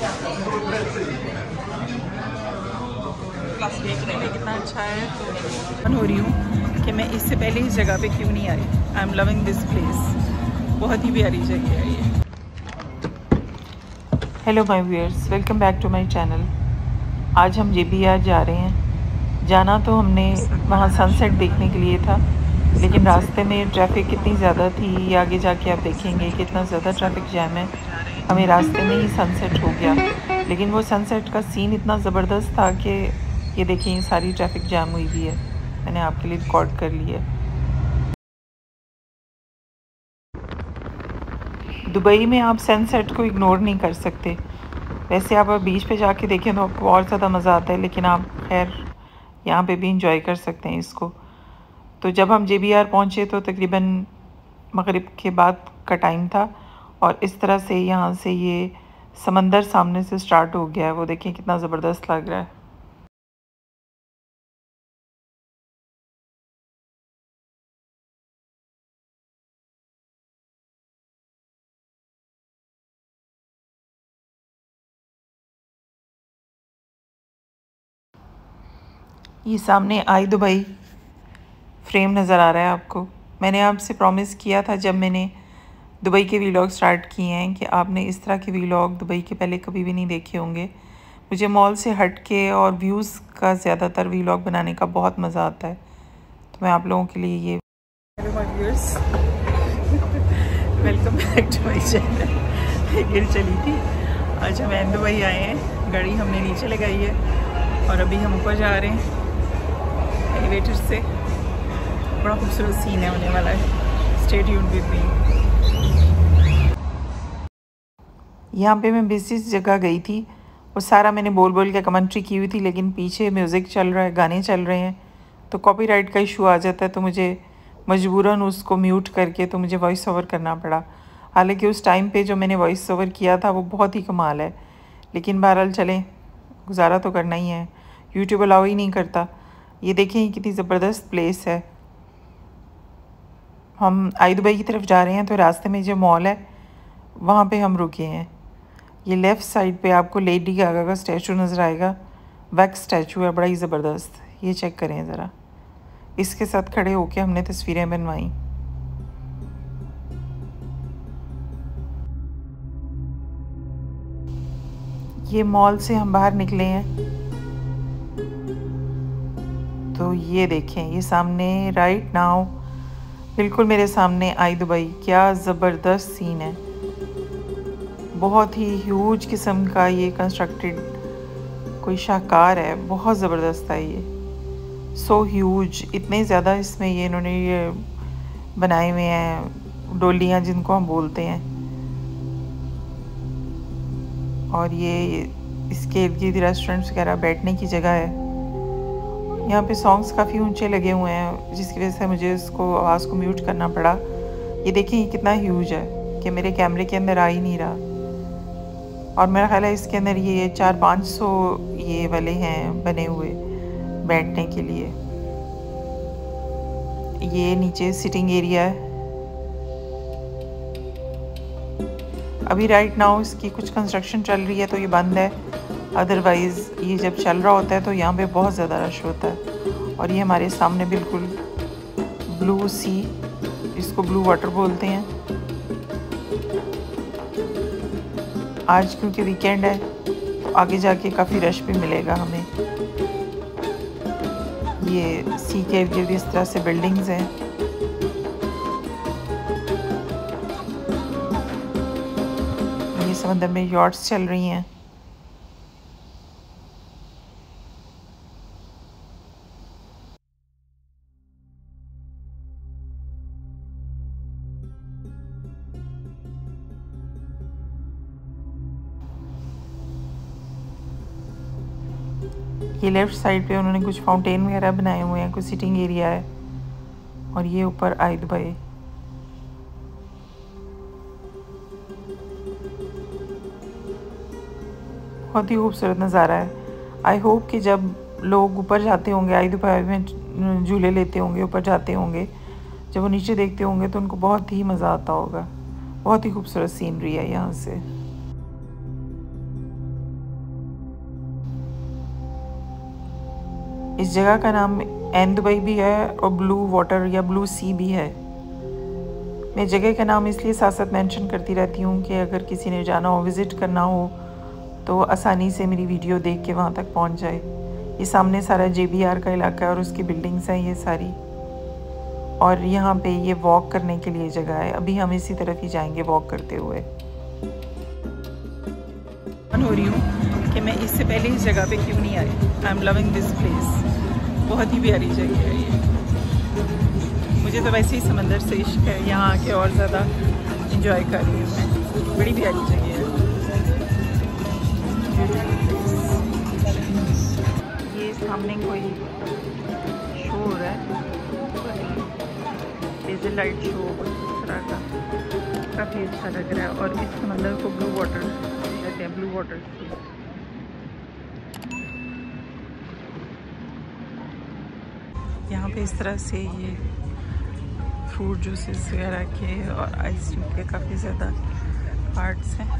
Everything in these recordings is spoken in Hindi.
क्लास देखने में कितना अच्छा है। तो मन हो रही हूँ कि मैं इससे पहले इस जगह पे क्यों नहीं आई। I am loving this place, बहुत ही प्यारी जगह है ये। Hello my viewers, welcome back to my channel. आज हम JBR जा रहे हैं। जाना तो हमने वहाँ सनसेट देखने के लिए था, लेकिन रास्ते में ट्रैफिक कितनी ज़्यादा थी, ये आगे जाके आप देखेंगे कितना ज़्यादा ट्रैफिक जैम है। हमें रास्ते में ही सनसेट हो गया, लेकिन वो सनसेट का सीन इतना ज़बरदस्त था कि ये देखिए सारी ट्रैफिक जैम हुई भी है। मैंने आपके लिए रिकॉर्ड कर लिया है। दुबई में आप सनसेट को इग्नोर नहीं कर सकते। वैसे आप बीच पे जाके देखें तो आपको और ज़्यादा मज़ा आता है, लेकिन आप खैर यहाँ पे भी इंजॉय कर सकते हैं इसको। तो जब हम JBR पहुँचे तो तकरीबन मगरिब के बाद का टाइम था, और इस तरह से यहाँ से ये समंदर सामने से स्टार्ट हो गया है। वो देखें कितना ज़बरदस्त लग रहा है। ये सामने आई दुबई फ्रेम नज़र आ रहा है आपको। मैंने आपसे प्रॉमिस किया था जब मैंने दुबई के वीलॉग स्टार्ट किए हैं कि आपने इस तरह के वीलॉग दुबई के पहले कभी भी नहीं देखे होंगे। मुझे मॉल से हट के और व्यूज़ का ज़्यादातर वीलॉग बनाने का बहुत मज़ा आता है, तो मैं आप लोगों के लिए ये viewers welcome back to my channel. गिर चली थी। आज हम दुबई आए हैं, गाड़ी हमने नीचे लगाई है और अभी हम ऊपर जा रहे हैं एलिवेटर से। बड़ा खूबसूरत सीन है होने वाला है। Stay tuned with me. यहाँ पे मैं बिजी जगह गई थी और सारा मैंने बोल बोल के कमेंट्री की हुई थी, लेकिन पीछे म्यूज़िक चल रहा है, गाने चल रहे हैं, तो कॉपीराइट का इशू आ जाता है। तो मुझे मजबूरन उसको म्यूट करके तो मुझे वॉइस ओवर करना पड़ा। हालांकि उस टाइम पे जो मैंने वॉइस ओवर किया था वो बहुत ही कमाल है, लेकिन बहरहाल चलें, गुजारा तो करना ही है। यूट्यूब अलाउ ही नहीं करता। ये देखें कितनी ज़बरदस्त प्लेस है। हम आई दुबई की तरफ जा रहे हैं, तो रास्ते में जो मॉल है वहाँ पे हम रुके हैं। ये लेफ़्ट साइड पे आपको लेडी गागा का स्टैचू नज़र आएगा। वैक्स स्टैचू है, बड़ा ही ज़बरदस्त। ये चेक करें ज़रा। इसके साथ खड़े होके हमने तस्वीरें बनवाई। ये मॉल से हम बाहर निकले हैं, तो ये देखें, ये सामने राइट नाउ बिल्कुल मेरे सामने आई दुबई। क्या ज़बरदस्त सीन है। बहुत ही ह्यूज किस्म का ये कंस्ट्रक्टेड कोई शाहकार है, बहुत ज़बरदस्त है ये। सो ह्यूज, इतने ज़्यादा इसमें ये इन्होंने ये बनाए हुए हैं डोलियाँ जिनको हम बोलते हैं। और ये इसके इर्द गिर्द रेस्टोरेंट्स वगैरह बैठने की जगह है। यहाँ पे सॉन्ग्स काफ़ी ऊंचे लगे हुए हैं, जिसकी वजह से मुझे इसको आवाज़ को म्यूट करना पड़ा। ये देखिए ये कितना ह्यूज है कि मेरे कैमरे के अंदर आ ही नहीं रहा। और मेरा ख्याल है इसके अंदर ये 400-500 ये वाले हैं बने हुए बैठने के लिए। ये नीचे सिटिंग एरिया है। अभी राइट नाउ इसकी कुछ कंस्ट्रक्शन चल रही है तो ये बंद है, अदरवाइज़ ये जब चल रहा होता है तो यहाँ पे बहुत ज़्यादा रश होता है। और ये हमारे सामने बिल्कुल ब्लू सी, इसको ब्लू वाटर बोलते हैं। आज क्योंकि वीकेंड है तो आगे जाके काफ़ी रश भी मिलेगा हमें। ये सी के इर्द गिर्द इस तरह से बिल्डिंग्स हैं। ये समंदर में यॉट्स चल रही हैं। ये लेफ़्ट साइड पे उन्होंने कुछ फाउंटेन वगैरह बनाए हुए हैं, कुछ सिटिंग एरिया है। और ये ऊपर आई दुबई। बहुत ही खूबसूरत नज़ारा है। आई होप कि जब लोग ऊपर जाते होंगे, आई दुबई में झूले लेते होंगे, ऊपर जाते होंगे, जब वो नीचे देखते होंगे तो उनको बहुत ही मज़ा आता होगा। बहुत ही खूबसूरत सीनरी है यहाँ से। इस जगह का नाम एन दुबई भी है और ब्लू वाटर या ब्लू सी भी है। मैं जगह का नाम इसलिए साथ साथ मेंशन करती रहती हूँ कि अगर किसी ने जाना हो, विज़िट करना हो, तो आसानी से मेरी वीडियो देख के वहाँ तक पहुँच जाए। ये सामने सारा JBR का इलाका है और उसकी बिल्डिंग्स हैं ये सारी, और यहाँ पे ये वॉक करने के लिए जगह है। अभी हम इसी तरफ ही जाएंगे वॉक करते हुए। हो रही हूँ कि मैं इससे पहले इस जगह पे क्यों नहीं आई। I am loving this place, बहुत ही प्यारी जगह है ये। मुझे तो वैसे ही समंदर से इश्क है, यहाँ आके और ज़्यादा इंजॉय कर रही हूँ मैं। बड़ी प्यारी जगह है ये। सामने कोई शो हो रहा है, डीजल लाइट शो इस तरह का, काफ़ी अच्छा लग रहा है। और इस समंदर को ब्लू वाटर कहते हैं, ब्लू वाटर। यहाँ पे इस तरह से ये फ्रूट जूसेस वगैरह के और आइसक्रीम के काफ़ी ज़्यादा कार्ट्स हैं।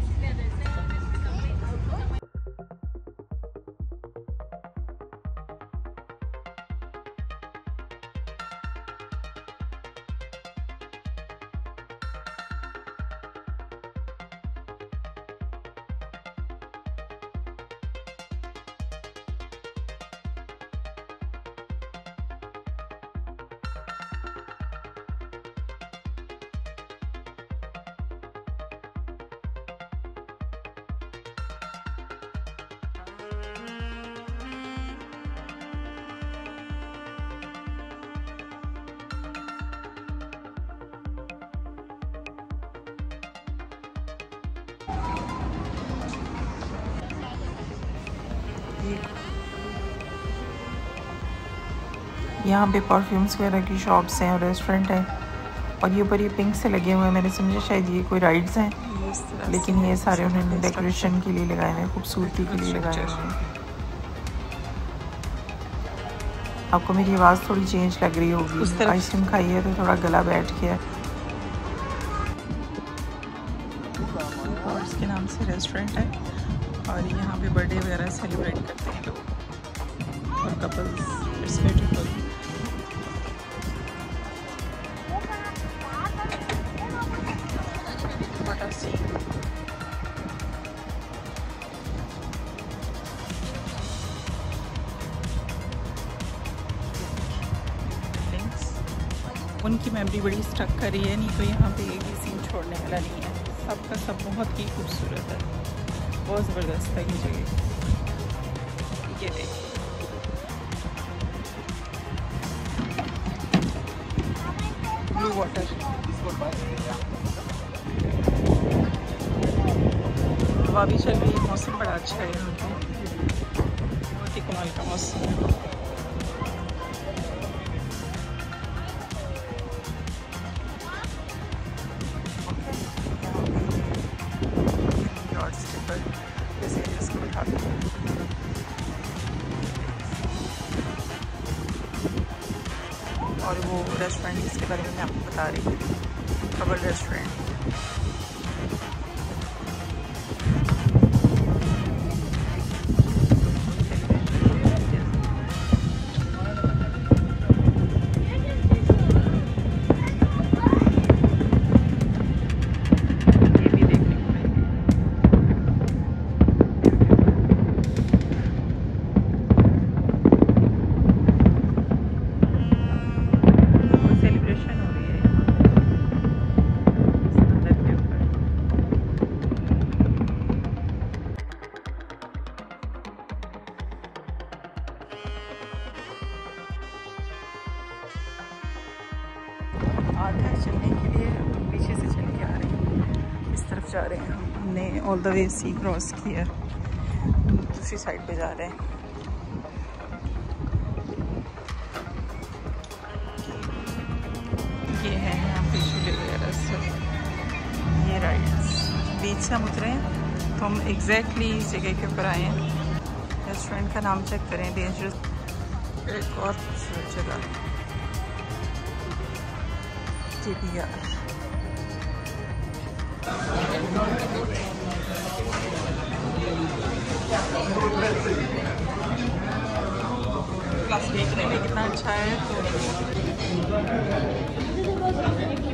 यहाँ पे परफ्यूम्स वगैरह की शॉप्स हैं और रेस्टोरेंट है, और ये ऊपर ये पिंक से लगे हुए हैं। मैंने समझा शायद ये कोई राइड्स हैं, लेकिन ये सारे उन्होंने डेकोरेशन के लिए लगाए हैं, खूबसूरती के लिए लगाए हुए हैं। आपको मेरी आवाज़ थोड़ी चेंज लग रही होगी, आइसक्रीम खाई है तो थोड़ा गला बैठ गया। और इसके नाम से रेस्टोरेंट है, और यहाँ पे बर्थडे वगैरह सेलिब्रेट करते हैं लोग और कपल्स। It's beautiful. उनकी मेमोरी बड़ी स्टक कर रही है, नहीं तो यहाँ पे एक भी सीन छोड़ने वाला नहीं है। सबका सब बहुत ही खूबसूरत है, बहुत ज़बरदस्त है ये जगह। ये देखिए ब्लू वाटर, हवा भी चल रही है, मौसम बड़ा अच्छा है यहाँ पे, बहुत ही कमाल का मौसम है। और वो रेस्टोरेंट जिसके बारे में मैं आपको बता रही हूँ, कबल रेस्टोरेंट। आधा चलने के लिए पीछे से चल के आ रहे हैं, इस तरफ जा रहे हैं। हमने all the way sea cross किया, दूसरी साइड पे जा रहे हैं। ये है यहाँ पे झूले वगैरह सब, ये राइड्स। बीच से हम उतरे हैं तो हम एग्जैक्टली इस जगह के ऊपर आए हैं। रेस्टोरेंट का नाम चेक करें, डेंजरस। एक और खूबसूरत जगह JBR। देखने में कितना अच्छा है तो